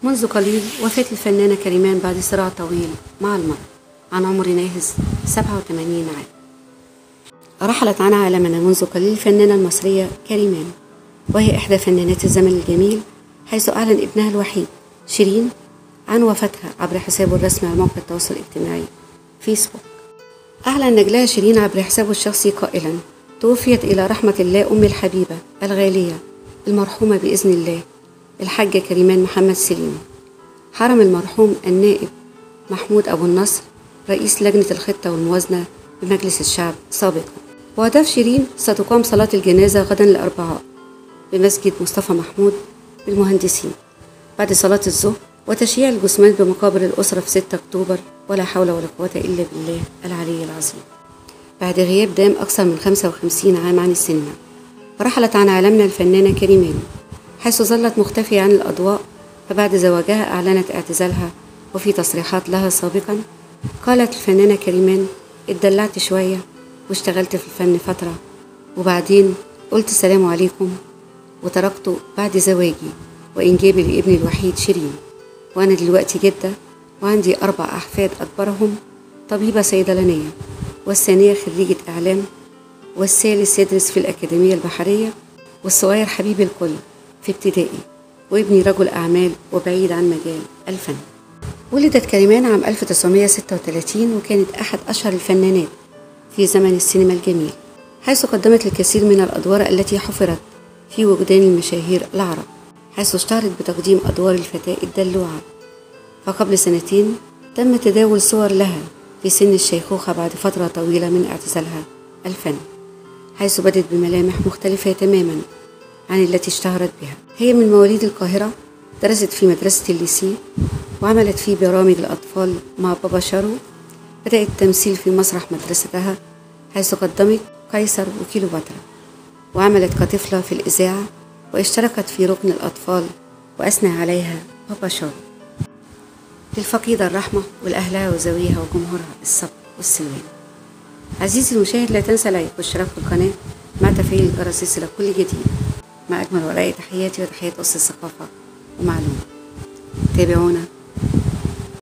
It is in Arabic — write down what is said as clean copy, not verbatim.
منذ قليل وفاة الفنانة كريمان بعد صراع طويل مع المرض عن عمر ناهز 87 عام. رحلت عن عالمنا منذ قليل الفنانة المصرية كريمان، وهي إحدى فنانات الزمن الجميل، حيث أعلن ابنها الوحيد شيرين عن وفاتها عبر حسابه الرسمي على موقع التواصل الاجتماعي فيسبوك. أعلن نجلها شيرين عبر حسابه الشخصي قائلا: توفيت إلى رحمة الله أمي الحبيبة الغالية المرحومة بإذن الله الحاجة كريمان محمد سليم. حرم المرحوم النائب محمود أبو النصر رئيس لجنة الخطة والموازنة بمجلس الشعب سابقا. وأضاف شيرين: ستقام صلاة الجنازة غدا الأربعاء بمسجد مصطفى محمود بالمهندسين بعد صلاة الظهر، وتشييع الجثمان بمقابر الأسرة في 6 أكتوبر. ولا حول ولا قوة إلا بالله العلي العظيم. بعد غياب دام أكثر من 55 عام عن السينما، رحلت عن عالمنا الفنانة كريمان، حيث ظلت مختفية عن الأضواء. فبعد زواجها أعلنت اعتزالها، وفي تصريحات لها سابقا قالت الفنانة كريمان: اتدلعت شوية واشتغلت في الفن فترة، وبعدين قلت السلام عليكم وتركته بعد زواجي وإنجابي لابني الوحيد شيرين، وأنا دلوقتي جدة وعندي 4 أحفاد، أكبرهم طبيبة صيدلانية، والثانية خريجة إعلام، والثالث يدرس في الأكاديمية البحرية، والصغير حبيب الكل في ابتدائي، وابني رجل أعمال وبعيد عن مجال الفن. ولدت كريمان عام 1936، وكانت أحد أشهر الفنانات في زمن السينما الجميل، حيث قدمت الكثير من الأدوار التي حفرت في وجدان المشاهير العرب، حيث اشتهرت بتقديم أدوار الفتاة الدلوعة. فقبل 2 سنين تم تداول صور لها في سن الشيخوخة بعد فترة طويلة من اعتزالها الفن، حيث بدت بملامح مختلفة تماما عن التي اشتهرت بها. هي من مواليد القاهرة، درست في مدرسة الليسي، وعملت في برامج الأطفال مع بابا شارو. بدأت التمثيل في مسرح مدرستها، حيث قدمت قيصر وكيلوباترا، وعملت كطفلة في الإذاعة، واشتركت في ركن الأطفال وأثنى عليها بابا شارو. للفقيدة الرحمة ولأهلها وزويها وجمهورها الصبر والسلوان. عزيزي المشاهد، لا تنسى لايك والاشتراك في القناة مع تفعيل الجرس ليصلك كل جديد. مع أجمل ورقة تحياتي وتحيات أسرة الثقافة ومعلومة. تابعونا